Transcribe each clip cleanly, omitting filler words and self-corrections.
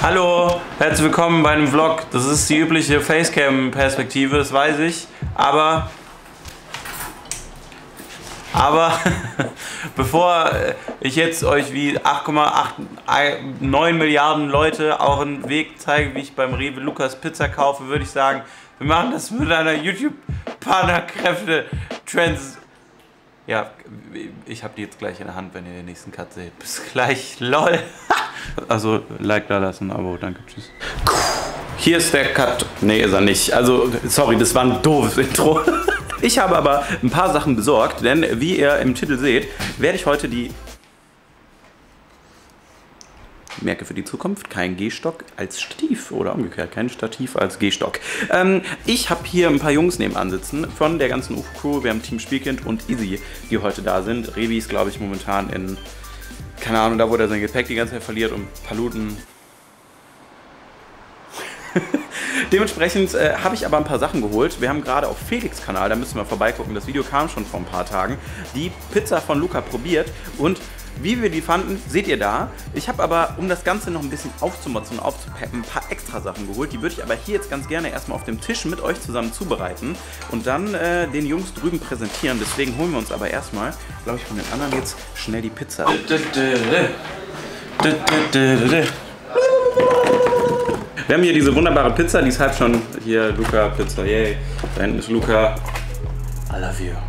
Hallo, herzlich willkommen bei einem Vlog. Das ist die übliche Facecam-Perspektive, das weiß ich. Aber bevor ich jetzt euch wie 8,89 Milliarden Leute auch einen Weg zeige, wie ich beim Rewe Lukas Pizza kaufe, würde ich sagen, wir machen das mit einer YouTube-Partnerkräfte-Trends. Ja, ich habe die jetzt gleich in der Hand, wenn ihr den nächsten Cut seht. Bis gleich, lol. Also, Like da lassen, Abo, danke, tschüss. Hier ist der Cut. Nee, ist er nicht. Also, sorry, das war ein doofes Intro. Ich habe aber ein paar Sachen besorgt, denn wie ihr im Titel seht, werde ich heute die Merke für die Zukunft, kein Gehstock als Stativ oder umgekehrt, kein Stativ als Gehstock. Ich habe hier ein paar Jungs nebenan sitzen von der ganzen UFO-Crew. Wir haben Team Spielkind und Easy, die heute da sind. Revi ist, glaube ich, momentan in, keine Ahnung, da wo er sein Gepäck die ganze Zeit verliert und Paluten. Dementsprechend habe ich aber ein paar Sachen geholt. Wir haben gerade auf Felix Kanal, da müssen wir vorbeigucken, das Video kam schon vor ein paar Tagen, die Pizza von Luca probiert und wie wir die fanden, seht ihr da. Ich habe aber, um das Ganze noch ein bisschen aufzumotzen und aufzupeppen, ein paar extra Sachen geholt. Die würde ich aber hier jetzt ganz gerne erstmal auf dem Tisch mit euch zusammen zubereiten und dann den Jungs drüben präsentieren. Deswegen holen wir uns aber erstmal, glaube ich, von den anderen jetzt schnell die Pizza. Wir haben hier diese wunderbare Pizza, die ist halt schon hier, Luca Pizza, yay. Da hinten ist Luca. I love you.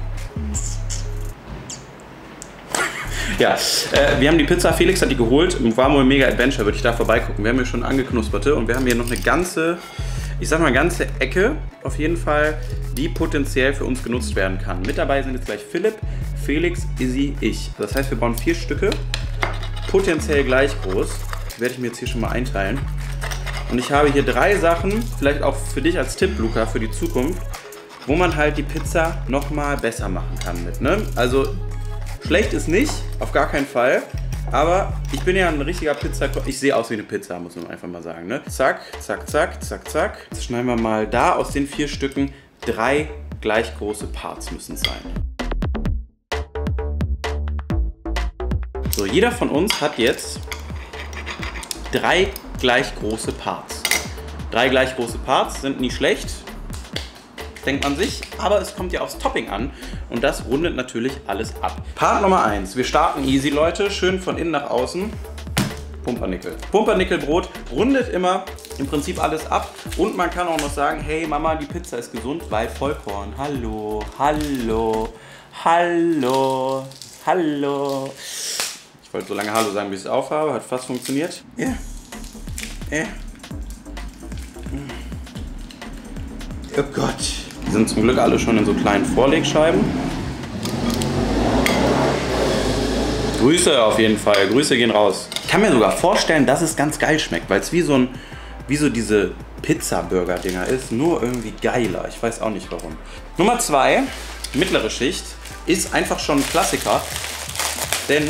Ja, wir haben die Pizza, Felix hat die geholt, war wohl ein mega Adventure, würde ich da vorbeigucken. Wir haben hier schon angeknusperte und wir haben hier noch eine ganze, ich sag mal ganze Ecke, auf jeden Fall, die potenziell für uns genutzt werden kann. Mit dabei sind jetzt gleich Philipp, Felix, Izzy, ich. Das heißt, wir bauen 4 Stücke, potenziell gleich groß. Werde ich mir jetzt hier schon mal einteilen. Und ich habe hier 3 Sachen, vielleicht auch für dich als Tipp, Luca, für die Zukunft, wo man halt die Pizza nochmal besser machen kann mit, ne? Also, schlecht ist nicht, auf gar keinen Fall. Aber ich bin ja ein richtiger Pizzakoch. Ich sehe aus wie eine Pizza, muss man einfach mal sagen, ne? Zack, zack, zack, zack, zack. Jetzt schneiden wir mal da aus den 4 Stücken 3 gleich große Parts müssen es sein. So, jeder von uns hat jetzt 3 gleich große Parts. 3 gleich große Parts sind nie schlecht, denkt man sich, aber es kommt ja aufs Topping an und das rundet natürlich alles ab. Part Nummer 1, wir starten easy, Leute, schön von innen nach außen. Pumpernickel. Pumpernickelbrot rundet immer im Prinzip alles ab und man kann auch noch sagen, hey Mama, die Pizza ist gesund, weil Vollkorn. Hallo, hallo, hallo, hallo. Ich wollte so lange Hallo sagen, bis ich es aufhabe, hat fast funktioniert. Ja. Oh Gott. Die sind zum Glück alle schon in so kleinen Vorlegscheiben. Grüße auf jeden Fall, Grüße gehen raus. Ich kann mir sogar vorstellen, dass es ganz geil schmeckt, weil es wie so diese Pizza-Burger-Dinger ist, nur irgendwie geiler. Ich weiß auch nicht warum. Nummer 2, mittlere Schicht, ist einfach schon ein Klassiker, denn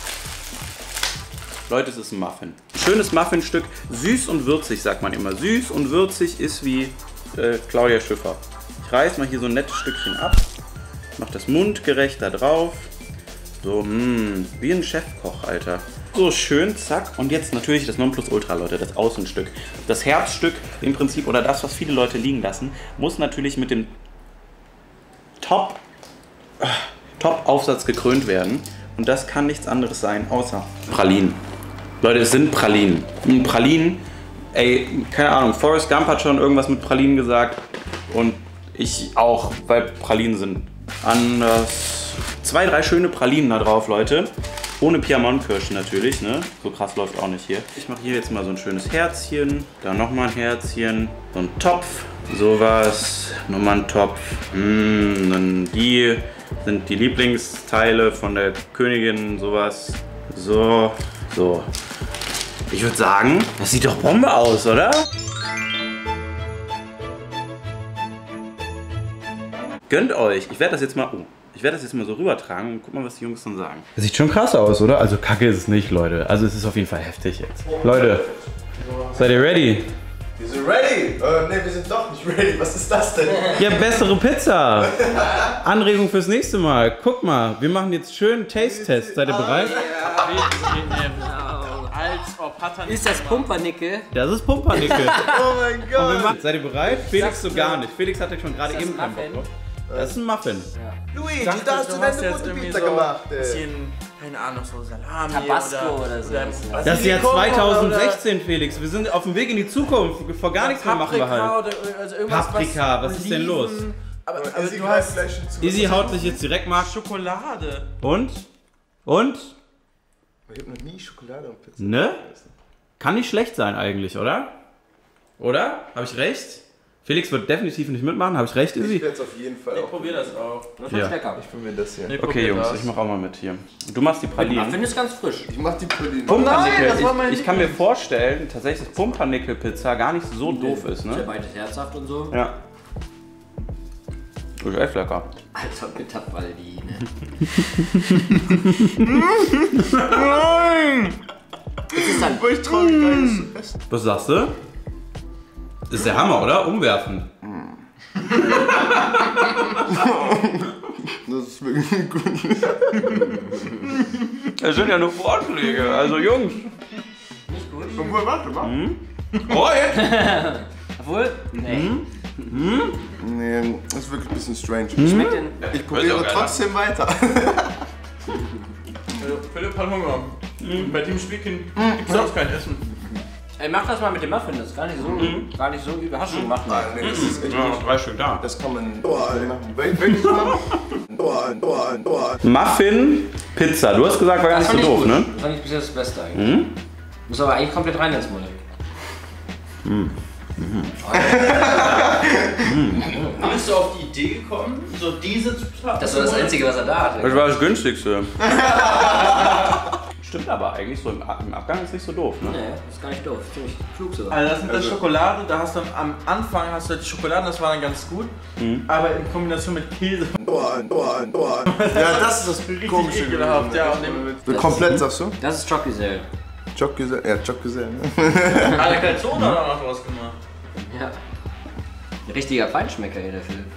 Leute, es ist ein Muffin. Ein schönes Muffinstück, süß und würzig, sagt man immer. Süß und würzig ist wie Claudia Schiffer. Ich reiß mal hier so ein nettes Stückchen ab, mach das mundgerecht da drauf. So, wie ein Chefkoch, Alter. So schön, zack. Und jetzt natürlich das Nonplusultra, Leute, das Außenstück. Das Herzstück im Prinzip, oder das, was viele Leute liegen lassen, muss natürlich mit dem Top-Aufsatz gekrönt werden. Und das kann nichts anderes sein, außer Pralinen. Leute, es sind Pralinen. Pralinen, ey, keine Ahnung, Forrest Gump hat schon irgendwas mit Pralinen gesagt. Und ich auch, weil Pralinen sind anders. 2, 3 schöne Pralinen da drauf, Leute. Ohne Piemont-Kirschen natürlich, ne? So krass läuft auch nicht hier. Ich mache hier jetzt mal so ein schönes Herzchen. Dann nochmal ein Herzchen. So ein Topf. Sowas. Nochmal ein Topf. Dann die sind die Lieblingsteile von der Königin. Sowas. So. So. Ich würde sagen, das sieht doch Bombe aus, oder? Gönnt euch. Ich werde das jetzt mal so rübertragen und guck mal, was die Jungs dann sagen. Das sieht schon krass aus, oder? Also kacke ist es nicht, Leute. Also es ist auf jeden Fall heftig jetzt. Leute, seid ihr ready? Wir sind ready. Ne, wir sind doch nicht ready. Was ist das denn? Ja, bessere Pizza. Anregung fürs nächste Mal. Guck mal, wir machen jetzt schön Taste-Test. Seid ihr bereit? Als ob. Ist das Pumpernickel? Das ist Pumpernickel. Oh mein Gott. Seid ihr bereit? Felix so gar nicht. Felix hatte schon gerade eben keinen Bock drauf. Das ist ein Muffin. Luigi, da hast du deine gute Pizza gemacht, ey. Bisschen, keine Ahnung, so Salami Tabasco oder so. Das ist ja 2016, Felix. Wir sind auf dem Weg in die Zukunft. Vor gar nichts mehr machen wir halt. Also irgendwas, Paprika, was ist denn los? Aber Izzy du greift hast gleich schon zu. Izzy haut sich jetzt direkt mal. Schokolade. Und? Ich hab noch nie Schokolade und Pizza. Ne? Kann nicht schlecht sein eigentlich, oder? Oder? Habe ich recht? Felix wird definitiv nicht mitmachen. Habe ich recht, Ich Izzy? werde es auf jeden Fall auch. Probier das auch. Das Ja. ist lecker. Ich probiere das hier. Okay, Jungs, ich mache auch mal mit hier. Du machst die Pralinen. Muffin ist ganz frisch. Ich mach die Pralinen. Pumpernickel. das war mein Ich kann mir vorstellen, tatsächlich, dass Pumpernickel-Pizza gar nicht so doof ist, Der ne? beide herzhaft und so. Ja. Ist echt lecker. Alter, mit der Praline. Das ist dann. Ich trau mich gar nicht zu essen. Was sagst du? Ist der Hammer, oder? Umwerfen. Das ist wirklich gut. Das sind ja nur Vorschläge, also Jungs. Nicht gut. Obwohl, warte mal. Oh, jetzt! Obwohl? Nee. Nee, das ist wirklich ein bisschen strange. Schmeckt denn. Ich probiere trotzdem weiter. Philipp hat Hunger. Bei dem Spiel gibt es auch kein Essen. Ey, mach das mal mit dem Muffin, das ist gar nicht so übel. Hast du schon gemacht? Nein, nee, das ist echt Ja, nicht. 3 Stück da. Das kann man machen. Welches machen? Muffin, Pizza. Du hast gesagt, war gar nicht so fand ich doof, gut. ne? Das fand ich bis jetzt das Beste eigentlich. Muss aber eigentlich komplett rein ins Mund. Bist du auf die Idee gekommen, so diese zu planen? Das war das Einzige, was er da hatte. Das war das günstigste. Stimmt aber eigentlich, so im Abgang ist nicht so doof, ne? Nee, das ist gar nicht doof. Ziemlich klug sogar. Also das mit der Schokolade, da hast du dann am Anfang hast du die Schokolade, das war dann ganz gut. Aber in Kombination mit Käse. Ja, das ist das komische. ekelhaft, ja. Und dem So komplett, sagst du? Das ist Choc-Gesell. Choc-Gesell, ja, Choc-Gesell, ne? Alle Calzone hat er noch draus gemacht. Ja. Ein richtiger Feinschmecker hier, der Philipp.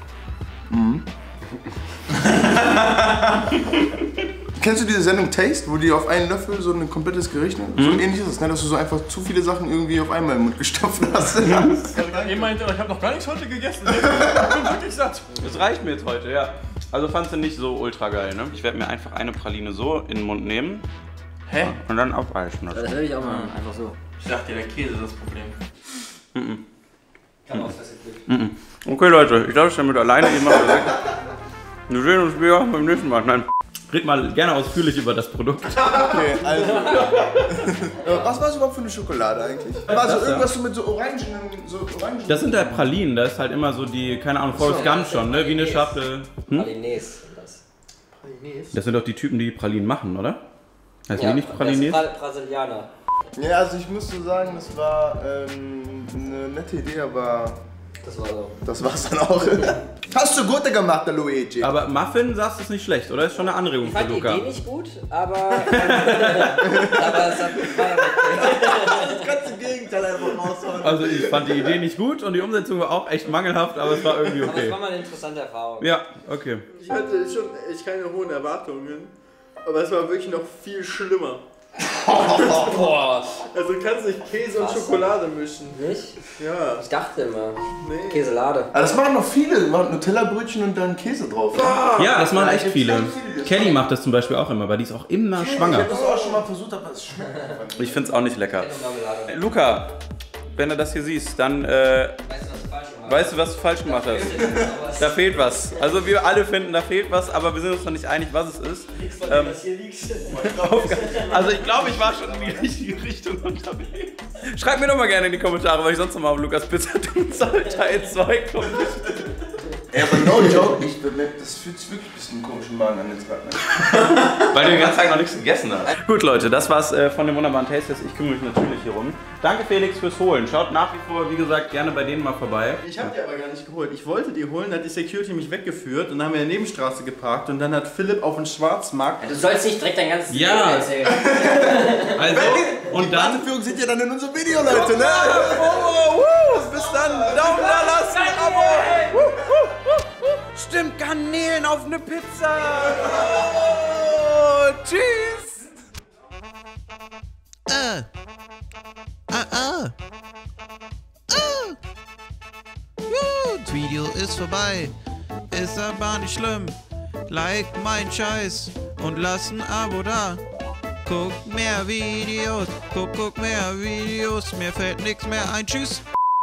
Kennst du diese Sendung Taste, wo die auf einen Löffel so ein komplettes Gericht nehmen? So ähnlich ist es, ne? Dass du so einfach zu viele Sachen irgendwie auf einmal im Mund gestopft hast. Ihr meint, ich habe noch gar nichts heute gegessen. Ich bin wirklich satt. Das reicht mir jetzt heute, ja. Also fandst du nicht so ultra geil, ne? Ich werde mir einfach eine Praline so in den Mund nehmen. Hä? Und dann aufreißen. Das will ich auch machen, einfach so. Ich dachte, der Käse ist das Problem. Kann auch Glück. Okay, Leute, ich lasse es damit alleine. Ihr macht das weg. Wir sehen uns wieder beim nächsten Mal. Nein. Red mal gerne ausführlich über das Produkt. Okay, also. Was war es überhaupt für eine Schokolade eigentlich? War so irgendwas so mit so Orangen. Das sind halt Pralinen, da ist halt immer so die, keine Ahnung, Forrest Gump schon, ne? Wie eine Schachtel. Pralines. Das sind doch die Typen, die Pralinen machen, oder? Heißt die nicht Pralines? Brasilianer. Ja, also ich muss so sagen, das war eine nette Idee, aber Das war so. das war's dann auch. Hast du gut gemacht, der Luigi. Aber Muffin sagst du ist nicht schlecht, oder? Ist schon eine Anregung Ich für fand die Luca. Idee nicht gut, aber. aber es war Das ganze Gegenteil einfach raushauen. Also ich fand die Idee nicht gut und die Umsetzung war auch echt mangelhaft, aber es war irgendwie Aber es okay. war mal eine interessante Erfahrung. Ja, okay. Ich hatte schon echt keine hohen Erwartungen. Aber es war wirklich noch viel schlimmer. Boah. Also du kannst nicht Käse und Schokolade mischen. Nicht? Ja. Ich dachte immer. Nee. Käselade. Aber das machen noch viele. Die machen Nutella-Brötchen und dann Käse drauf. Ja, das machen echt gibt's viele. ganz viele, die das Kelly macht das zum Beispiel auch immer, weil die ist auch immer Ich schwanger. hab das auch schon mal versucht, aber es schmeckt einfach nicht. Ich find's auch nicht lecker. Marmelade. Luca, wenn du das hier siehst, dann Weißt du, was du falsch gemacht hast? weißt du, was du falsch gemacht hast. Da fehlt was. Also wir alle finden, da fehlt was, aber wir sind uns noch nicht einig, was es ist. Also ich glaube, ich war schon in die richtige Richtung unterwegs. Schreibt mir doch mal gerne in die Kommentare, weil ich sonst noch mal auf Lukas Pizza tun soll. Teil 2 kommt. Ey, aber no joke, das fühlt sich wirklich ein bisschen komisch im Magen an jetzt gerade. Ne? Weil du den ganzen Tag noch nichts gegessen hast. Gut, Leute, das war's von dem wunderbaren Taste. Ich kümmere mich natürlich hier rum. Danke, Felix, fürs Holen. Schaut nach wie vor, wie gesagt, gerne bei denen mal vorbei. Ich habe die aber gar nicht geholt. Ich wollte die holen, dann hat die Security mich weggeführt und dann haben wir in der Nebenstraße geparkt und dann hat Philipp auf den Schwarzmarkt. Du sollst nicht direkt dein ganzes Ja. Leben erzählen. Also, und dann... Warteführung seht ihr dann in unserem Video, Leute, ne? Bis dann, Daumen da lassen, Abo. Stimmt, Garnelen auf eine Pizza. Oh, tschüss. Das Video ist vorbei. Ist aber nicht schlimm. Like mein Scheiß und lass ein Abo da. Guck mehr Videos, guck mehr Videos. Mir fällt nichts mehr ein. Tschüss.